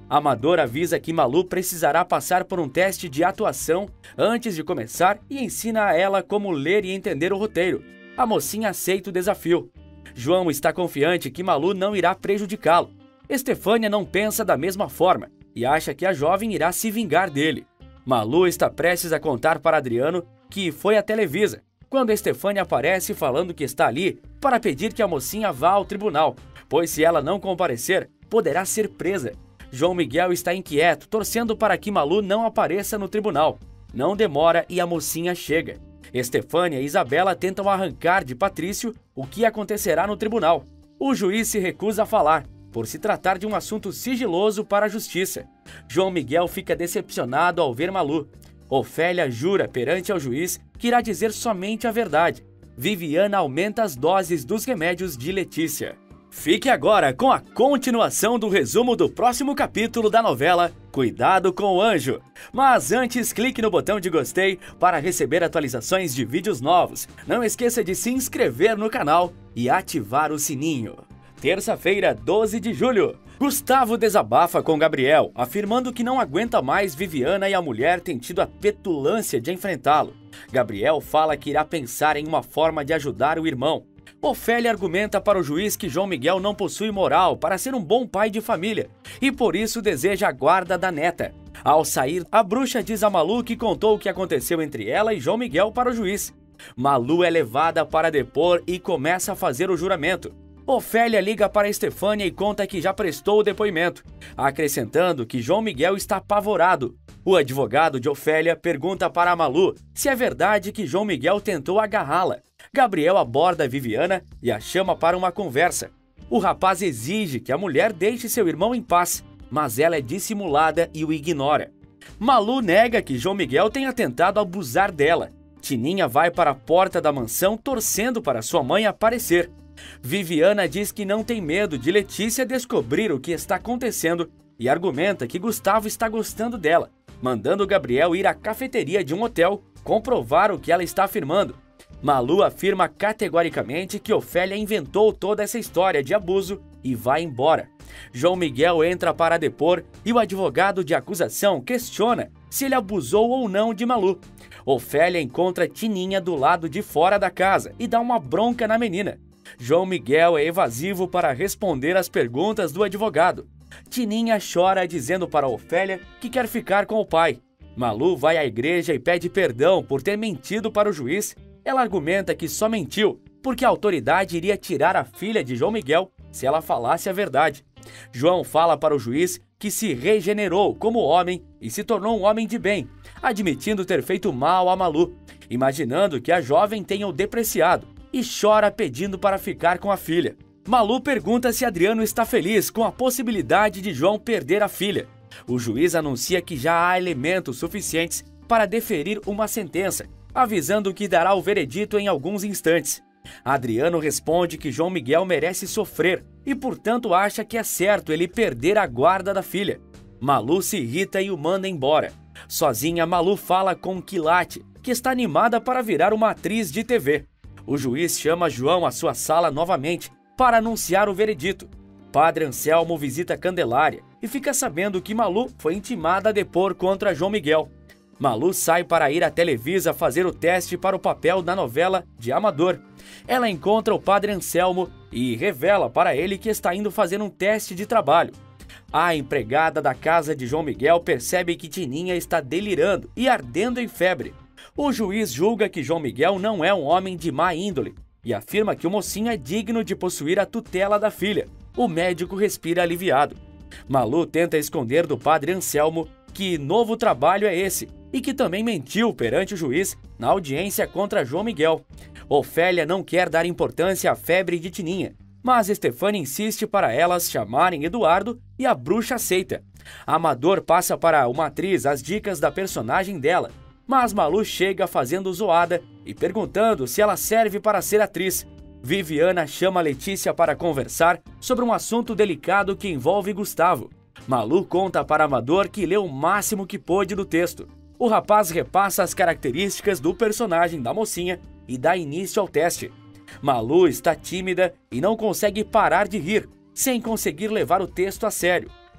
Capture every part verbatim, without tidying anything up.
Amador avisa que Malu precisará passar por um teste de atuação antes de começar e ensina a ela como ler e entender o roteiro. A mocinha aceita o desafio. João está confiante que Malu não irá prejudicá-lo. Estefânia não pensa da mesma forma e acha que a jovem irá se vingar dele. Malu está prestes a contar para Adriano que foi à Televisa, quando Estefânia aparece falando que está ali para pedir que a mocinha vá ao tribunal, pois se ela não comparecer, poderá ser presa. João Miguel está inquieto, torcendo para que Malu não apareça no tribunal. Não demora e a mocinha chega. Estefânia e Isabela tentam arrancar de Patrício o que acontecerá no tribunal. O juiz se recusa a falar, por se tratar de um assunto sigiloso para a justiça. João Miguel fica decepcionado ao ver Malu. Ofélia jura perante ao juiz que irá dizer somente a verdade. Viviana aumenta as doses dos remédios de Letícia. Fique agora com a continuação do resumo do próximo capítulo da novela Cuidado com o Anjo. Mas antes, clique no botão de gostei para receber atualizações de vídeos novos. Não esqueça de se inscrever no canal e ativar o sininho. Terça-feira, doze de julho. Gustavo desabafa com Gabriel, afirmando que não aguenta mais Viviana e a mulher tem tido a petulância de enfrentá-lo. Gabriel fala que irá pensar em uma forma de ajudar o irmão. Ofélia argumenta para o juiz que João Miguel não possui moral para ser um bom pai de família e por isso deseja a guarda da neta. Ao sair, a bruxa diz a Malu que contou o que aconteceu entre ela e João Miguel para o juiz. Malu é levada para depor e começa a fazer o juramento. Ofélia liga para Estefânia e conta que já prestou o depoimento, acrescentando que João Miguel está apavorado. O advogado de Ofélia pergunta para a Malu se é verdade que João Miguel tentou agarrá-la. Gabriel aborda a Viviana e a chama para uma conversa. O rapaz exige que a mulher deixe seu irmão em paz, mas ela é dissimulada e o ignora. Malu nega que João Miguel tenha tentado abusar dela. Tininha vai para a porta da mansão torcendo para sua mãe aparecer. Viviana diz que não tem medo de Letícia descobrir o que está acontecendo e argumenta que Gustavo está gostando dela, mandando Gabriel ir à cafeteria de um hotel comprovar o que ela está afirmando. Malu afirma categoricamente que Ofélia inventou toda essa história de abuso e vai embora. João Miguel entra para depor e o advogado de acusação questiona se ele abusou ou não de Malu. Ofélia encontra Tininha do lado de fora da casa e dá uma bronca na menina. João Miguel é evasivo para responder às perguntas do advogado. Tininha chora dizendo para Ofélia que quer ficar com o pai. Malu vai à igreja e pede perdão por ter mentido para o juiz. Ela argumenta que só mentiu porque a autoridade iria tirar a filha de João Miguel se ela falasse a verdade. João fala para o juiz que se regenerou como homem e se tornou um homem de bem, admitindo ter feito mal a Malu, imaginando que a jovem tenha o depreciado, e chora pedindo para ficar com a filha. Malu pergunta se Adriano está feliz com a possibilidade de João perder a filha. O juiz anuncia que já há elementos suficientes para deferir uma sentença, avisando que dará o veredito em alguns instantes. Adriano responde que João Miguel merece sofrer e, portanto, acha que é certo ele perder a guarda da filha. Malu se irrita e o manda embora. Sozinha, Malu fala com Quilate, que está animada para virar uma atriz de T V. O juiz chama João à sua sala novamente para anunciar o veredito. Padre Anselmo visita Candelária e fica sabendo que Malu foi intimada a depor contra João Miguel. Malu sai para ir à Televisa fazer o teste para o papel na novela de Amador. Ela encontra o Padre Anselmo e revela para ele que está indo fazer um teste de trabalho. A empregada da casa de João Miguel percebe que Tininha está delirando e ardendo em febre. O juiz julga que João Miguel não é um homem de má índole e afirma que o mocinho é digno de possuir a tutela da filha. O médico respira aliviado. Malu tenta esconder do Padre Anselmo que novo trabalho é esse e que também mentiu perante o juiz na audiência contra João Miguel. Ofélia não quer dar importância à febre de Tininha, mas Estefânia insiste para elas chamarem Eduardo e a bruxa aceita. Amador passa para uma atriz as dicas da personagem dela, mas Malu chega fazendo zoada e perguntando se ela serve para ser atriz. Viviana chama Letícia para conversar sobre um assunto delicado que envolve Gustavo. Malu conta para Amador que leu o máximo que pôde do texto. O rapaz repassa as características do personagem da mocinha e dá início ao teste. Malu está tímida e não consegue parar de rir, sem conseguir levar o texto a sério.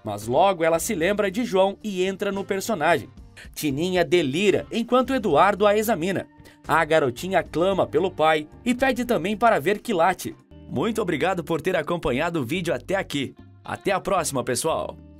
Mas logo ela se lembra de João e entra no personagem. Tininha delira enquanto Eduardo a examina. A garotinha clama pelo pai e pede também para ver Quilate. Muito obrigado por ter acompanhado o vídeo até aqui. Até a próxima, pessoal!